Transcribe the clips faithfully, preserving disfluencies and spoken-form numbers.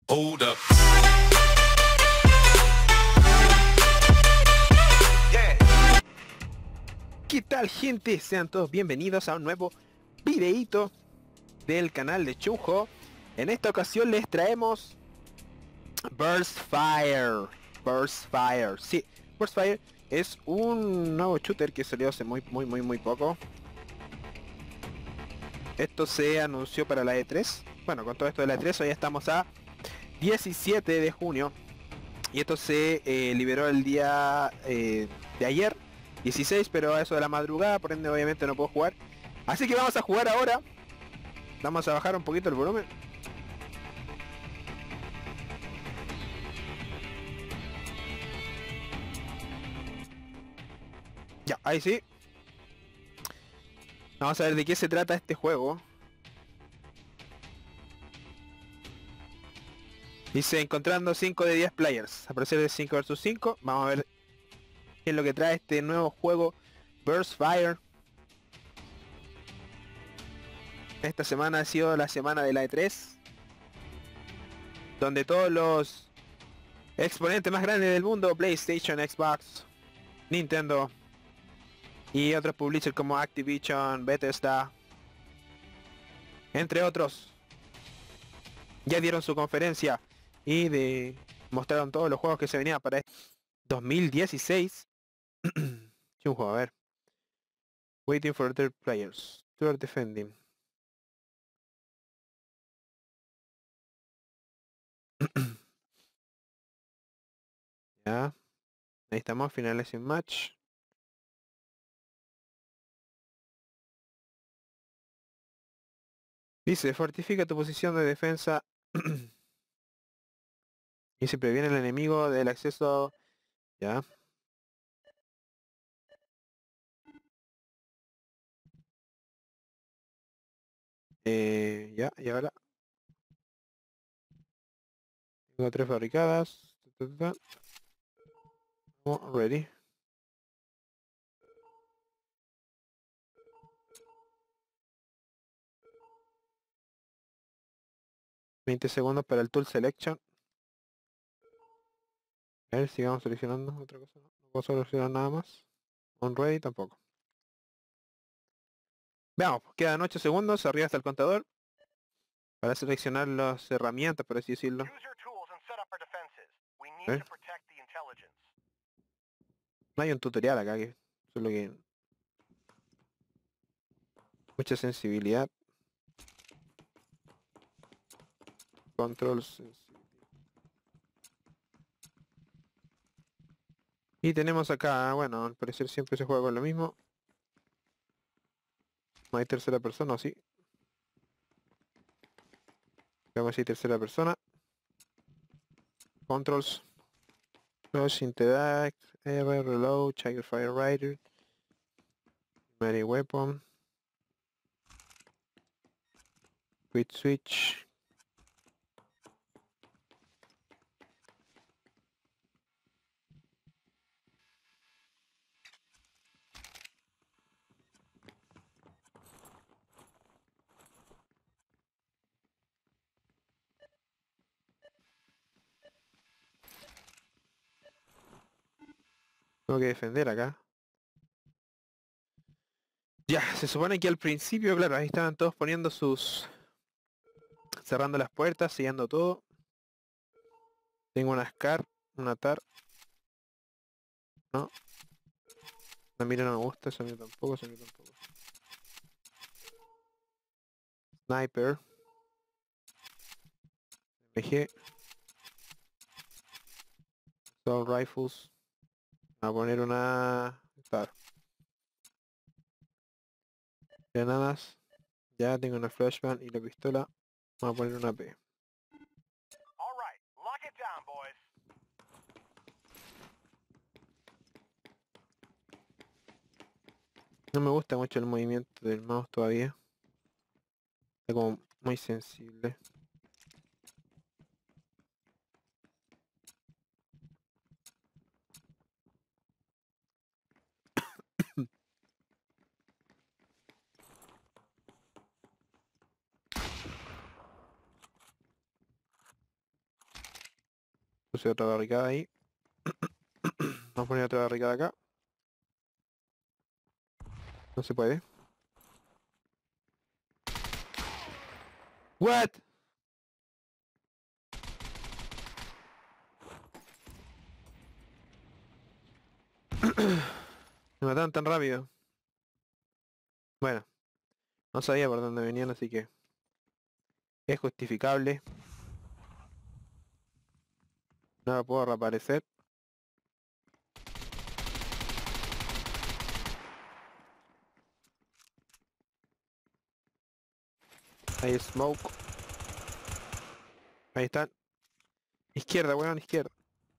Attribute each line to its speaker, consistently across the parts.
Speaker 1: Hold up.
Speaker 2: ¿Qué tal, gente? Sean todos bienvenidos a un nuevo videíto del canal de Chunjo. En esta ocasión les traemos Burst Fire. Burst Fire. Sí, Burst Fire es un nuevo shooter que salió hace muy muy muy muy poco. Esto se anunció para la E tres. Bueno, con todo esto de la E tres hoy estamos a diecisiete de junio. Y esto se eh, liberó el día eh, de ayer, dieciséis, pero a eso de la madrugada, por ende obviamente no puedo jugar. Así que vamos a jugar ahora. Vamos a bajar un poquito el volumen. Ya, ahí sí. Vamos a ver de qué se trata este juego. Dice encontrando cinco de diez players. A parecer de cinco versus cinco. Vamos a ver qué es lo que trae este nuevo juego Burst Fire. Esta semana ha sido la semana de la E tres, donde todos los exponentes más grandes del mundo, PlayStation, Xbox, Nintendo y otros publishers como Activision, Bethesda, entre otros, ya dieron su conferencia y de mostraron todos los juegos que se venían para este dos mil dieciséis. Un juego, a ver. Waiting for other players. You are defending. Ya. Ahí estamos, finales sin match. Dice, fortifica tu posición de defensa y se previene el enemigo del acceso. Ya. Eh, ya, y ahora tengo tres fabricadas. Oh, ready. veinte segundos para el tool selection. A ver, sigamos seleccionando otra cosa. No, no puedo seleccionar nada más. On ready tampoco. Veamos, quedan ocho segundos, arriba está el contador. Para seleccionar las herramientas, por así decirlo. A ver. No hay un tutorial acá, que solo que... mucha sensibilidad. Controls. Y tenemos acá, bueno, al parecer siempre se juega con lo mismo. No hay tercera persona, ¿o sí? Veamos si hay tercera persona. Controls. Close, interact, ever, reload, Tiger Fire Rider. Melee weapon. Quit switch. Tengo que defender acá. Ya, se supone que al principio, claro, ahí estaban todos poniendo sus... cerrando las puertas, sellando todo. Tengo una Scar, una Tar. No. La mira no me gusta, eso a mí tampoco, eso a mí tampoco. Sniper. M G. Assault Rifles. A poner una... Tar. Granadas. Ya tengo una flashbang y la pistola. Vamos a poner una P. No me gusta mucho el movimiento del mouse todavía. Está como muy sensible. Puse otra barricada ahí. Vamos a poner otra barricada acá. No se puede. What? Me mataron tan rápido. Bueno, no sabía por dónde venían, así que es justificable. No lo puedo reaparecer. Hay smoke. Ahí están. Izquierda, weón, izquierda.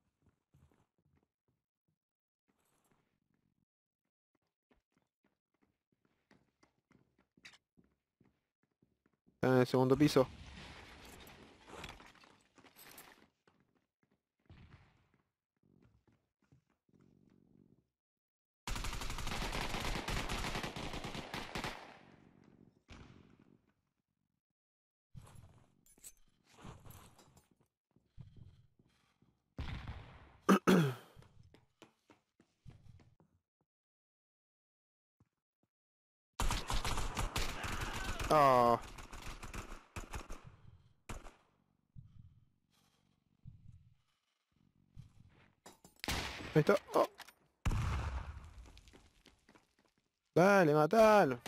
Speaker 2: Están en el segundo piso. Oh, ahí está. Oh, dale, matalo.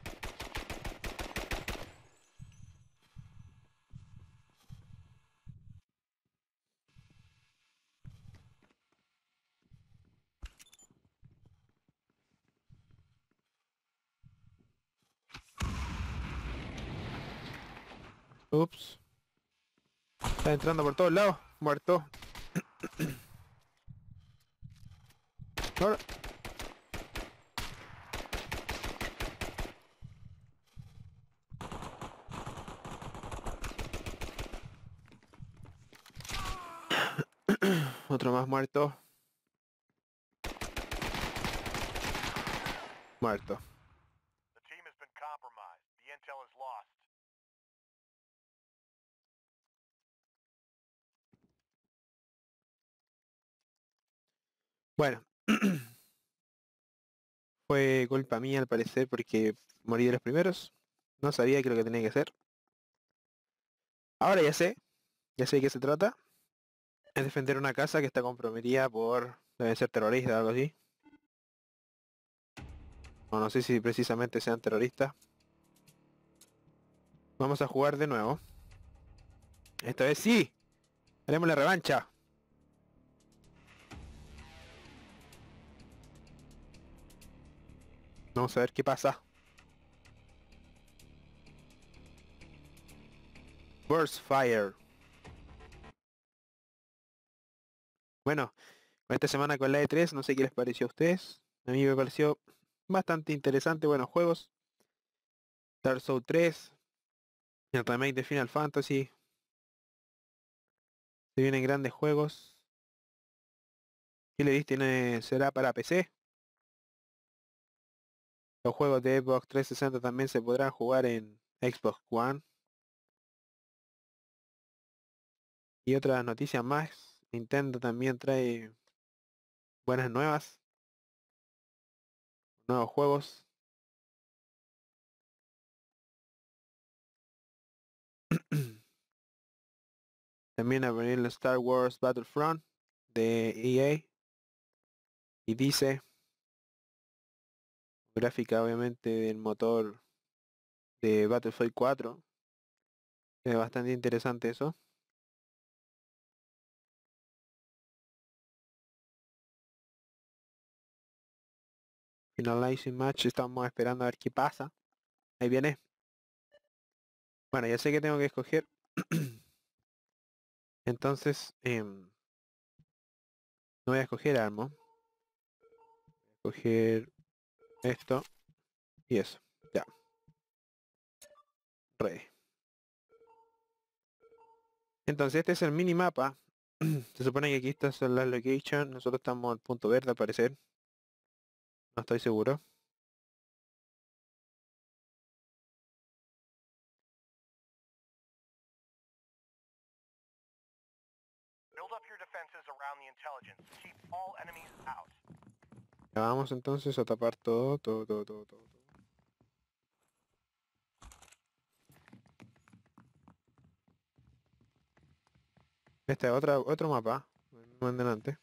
Speaker 2: Ups. Está entrando por todos lados. Muerto. Ahora. Otro más muerto. Muerto.
Speaker 1: The team has been compromised. The intel is lost.
Speaker 2: Bueno. Fue culpa mía al parecer porque morí de los primeros. No sabía qué es lo que tenía que hacer. Ahora ya sé. Ya sé de qué se trata. Es defender una casa que está comprometida por... Debe ser terrorista o algo así. O no sé si precisamente sean terroristas. Vamos a jugar de nuevo. Esta vez sí. Haremos la revancha. Vamos a ver qué pasa. Burst Fire. Bueno, esta semana con la E tres, no sé qué les pareció a ustedes. A mí me pareció bastante interesante, buenos juegos. Dark Souls tres, el remake de Final Fantasy. Se vienen grandes juegos. Killer Instinct tiene, será para P C. Los juegos de Xbox trescientos sesenta también se podrán jugar en Xbox One. Y otras noticias más. Nintendo también trae buenas nuevas. Nuevos juegos. También a venir el Star Wars Battlefront de E A. Y dice, gráfica obviamente del motor de Battlefield cuatro. Es bastante interesante eso. Finalizing match, estamos esperando a ver qué pasa. Ahí viene. Bueno, ya sé que tengo que escoger. Entonces, em, no voy a escoger armo. Voy a escoger esto y eso. Ya. Ready. Entonces este es el minimapa. Se supone que aquí estas son las locations. Nosotros estamos al punto verde al parecer. No estoy seguro.
Speaker 1: Build up your defenses around the intelligence. Keep all enemies out.
Speaker 2: Ya vamos entonces a tapar todo, todo, todo, todo, todo. Este es otra, otro mapa, más adelante.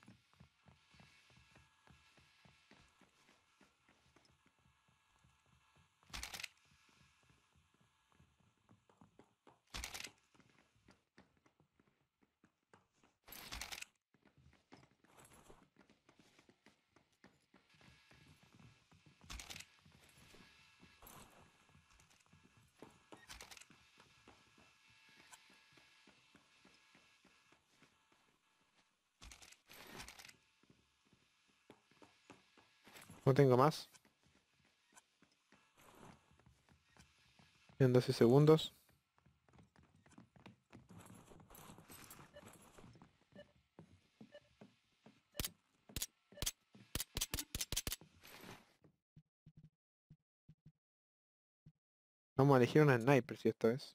Speaker 2: No tengo más. En doce segundos. Vamos a elegir una sniper si esta vez.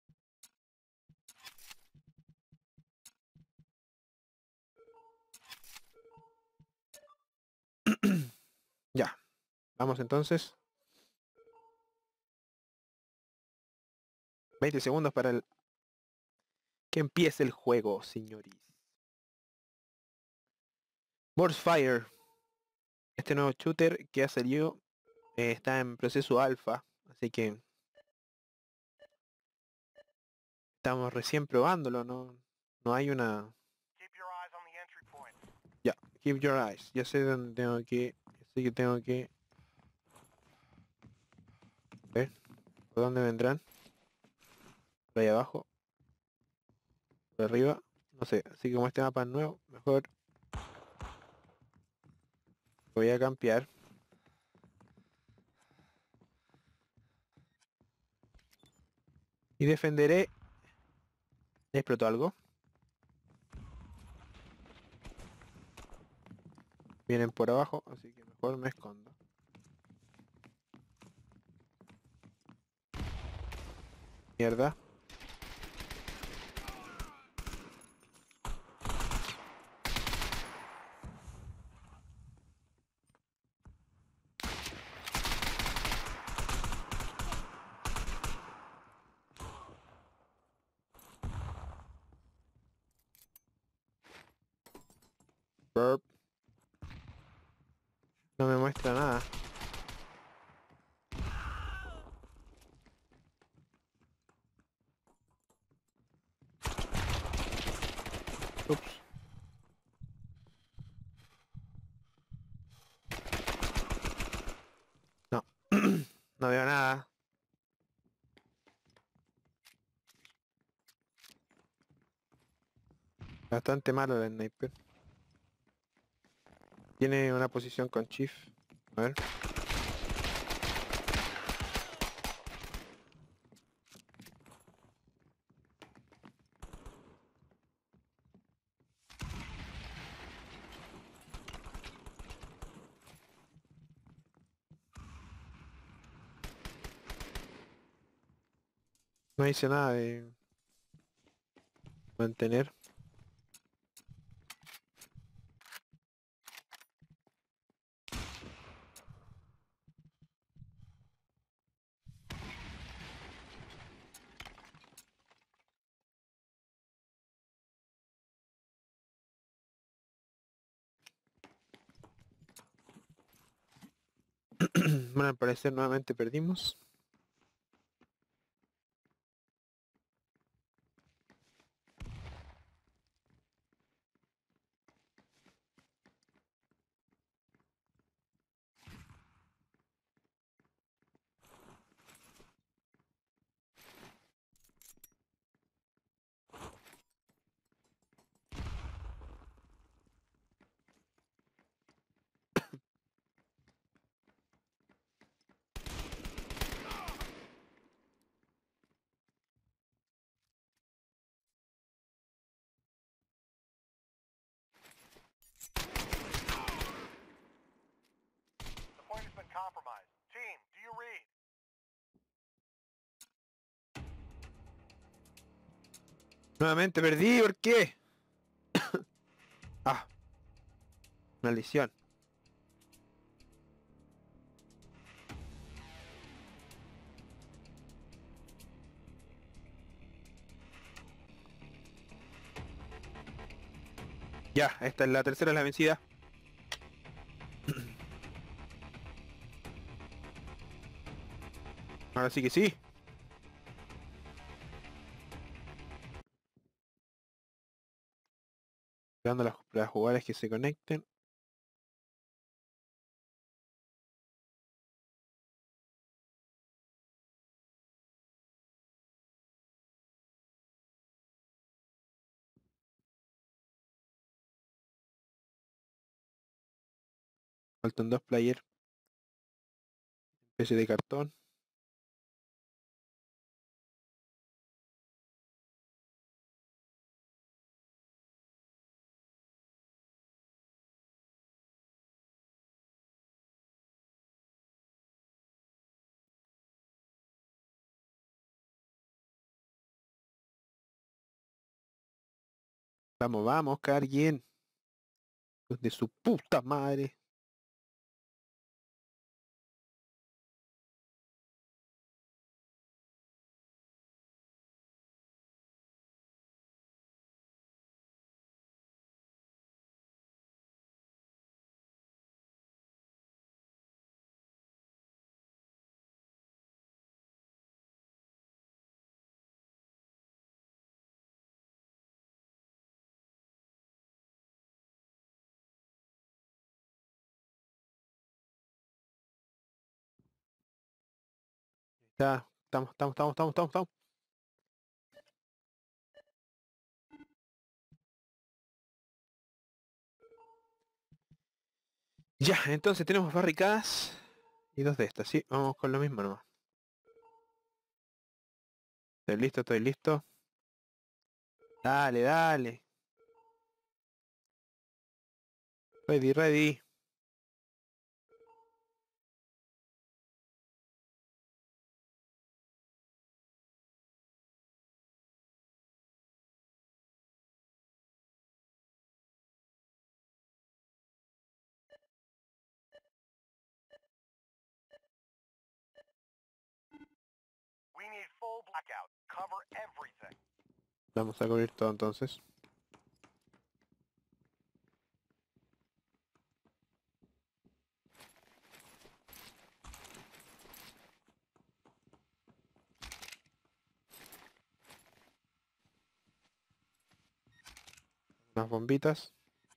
Speaker 2: Ya. Vamos entonces. veinte segundos para el... que empiece el juego, señores. Burst Fire. Este nuevo shooter que ha salido eh, está en proceso alfa. Así que... estamos recién probándolo, no, no hay una...
Speaker 1: Keep your eyes on the entry point.
Speaker 2: Ya, keep your eyes. Ya sé dónde tengo que... ya sé que tengo que... ver. ¿Por dónde vendrán? Por ahí abajo. Por arriba. No sé, así que como este mapa es nuevo, mejor... voy a campear. Y defenderé... ¿explotó algo? Vienen por abajo, así que mejor me escondo. Mierda. Burp. No me muestra nada. Ups. No. No veo nada. Bastante malo el sniper. Tiene una posición con Chief. A ver. No hice nada de mantener. Bueno, al parecer nuevamente perdimos.
Speaker 1: The point has been compromised. Team, do you read?
Speaker 2: Nuevamente perdí, ¿por qué? Ah, maldición. Ya, esta es la tercera, es la vencida. Ahora sí que sí. Esperando las, las jugadoras que se conecten. Faltan dos players. Especie de cartón. Vamos, vamos, Cargien. De su puta madre. Ya, estamos, estamos, estamos, estamos, estamos, estamos. Ya, entonces tenemos barricadas y dos de estas, sí, vamos con lo mismo nomás. Estoy listo, estoy listo. Dale, dale. Ready, ready.
Speaker 1: We need full blackout. Cover everything.
Speaker 2: Vamos a cubrir todo entonces. Unas bombitas.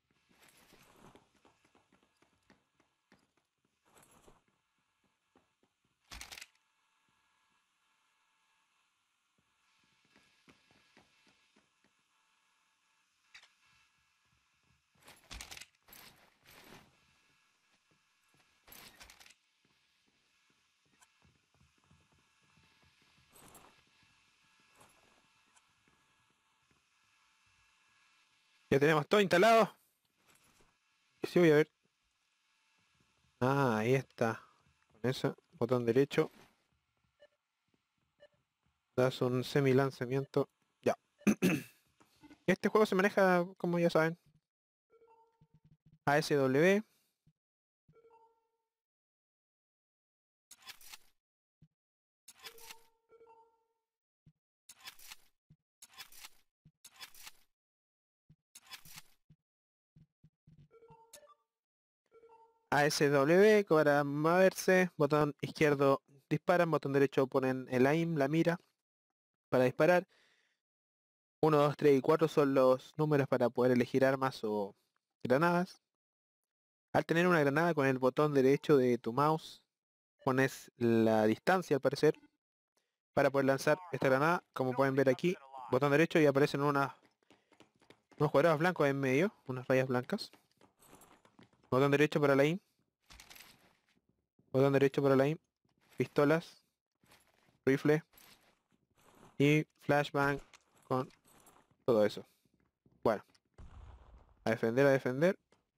Speaker 2: Ya tenemos todo instalado. Sí, voy a ver. Ah, ahí está. Con eso, botón derecho. Das un semi lanzamiento. Ya. Este juego se maneja, como ya saben. A S W. A S W para moverse. Botón izquierdo disparan. Botón derecho ponen el aim, la mira. Para disparar. uno, dos, tres y cuatro son los números para poder elegir armas o granadas. Al tener una granada con el botón derecho de tu mouse, pones la distancia al parecer para poder lanzar esta granada. Como pueden ver aquí, botón derecho y aparecen unas, unos cuadrados blancos en medio, unas rayas blancas. Botón derecho para la aim. Botón derecho para la aim. Pistolas, rifle y flashbang con todo eso. Bueno, a defender, a defender.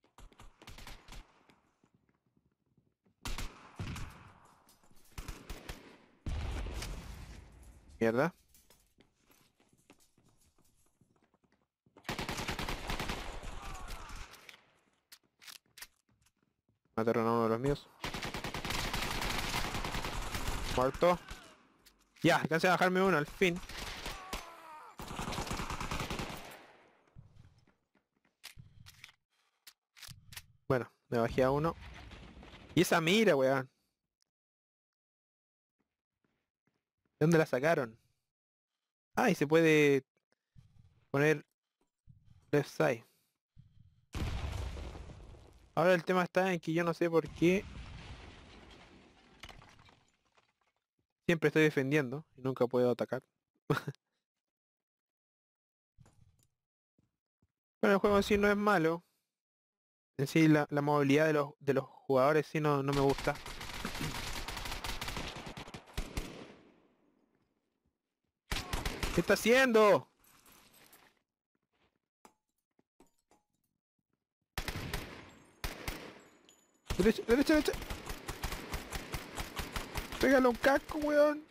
Speaker 2: Mierda. Mataron a uno de los míos. Muerto. Ya, alcancé a bajarme uno al fin. Bueno, me bajé a uno. Y esa mira, weón. ¿De dónde la sacaron? Ah, y se puede poner left side. Ahora el tema está en que yo no sé por qué siempre estoy defendiendo y nunca puedo atacar. Bueno, el juego en sí no es malo. En sí la, la movilidad de los, de los jugadores sí no, no me gusta. ¿Qué está haciendo? Derecha, derecha, derecha. Pégale un casco, weón.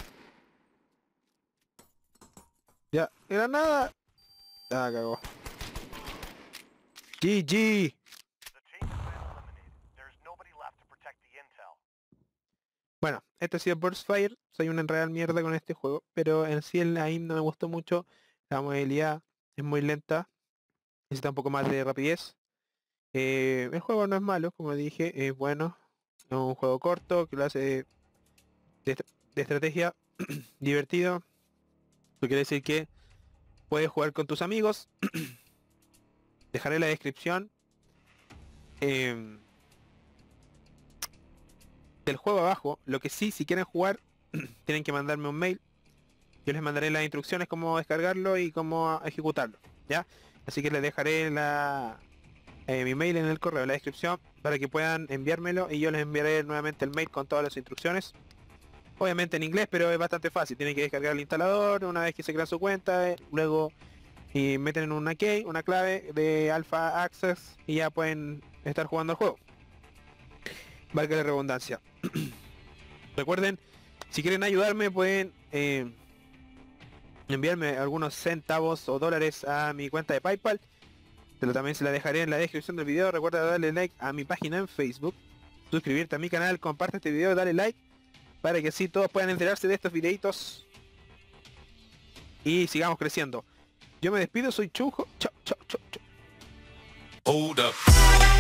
Speaker 2: Ya, granada. Ah, cagó. G G.
Speaker 1: The team has been eliminated. There is nobody left to protect the intel.
Speaker 2: Bueno, este ha sido Burst Fire. Soy una real mierda con este juego, pero en sí el aim no me gustó mucho. La movilidad es muy lenta. Necesita un poco más de rapidez. Eh, el juego no es malo, como dije, es bueno. Es un juego corto, que lo hace de, de, de estrategia divertido. Eso quiere decir que puedes jugar con tus amigos. Dejaré la descripción eh, del juego abajo. Lo que sí, si quieren jugar, tienen que mandarme un mail. Yo les mandaré las instrucciones cómo descargarlo y cómo ejecutarlo, ¿ya? Así que les dejaré la, eh, mi mail en el correo, en la descripción, para que puedan enviármelo y yo les enviaré nuevamente el mail con todas las instrucciones. Obviamente en inglés, pero es bastante fácil. Tienen que descargar el instalador una vez que se crean su cuenta, eh, luego y meten una key, una clave de Alpha Access y ya pueden estar jugando el juego. Valga la redundancia. Recuerden, si quieren ayudarme pueden eh, enviarme algunos centavos o dólares a mi cuenta de PayPal. Pero también se la dejaré en la descripción del video. Recuerda darle like a mi página en Facebook, suscribirte a mi canal, comparte este video, dale like para que así todos puedan enterarse de estos videitos y sigamos creciendo. Yo me despido, soy Chujo. Chao, chao, chao, chao.
Speaker 3: Hold up.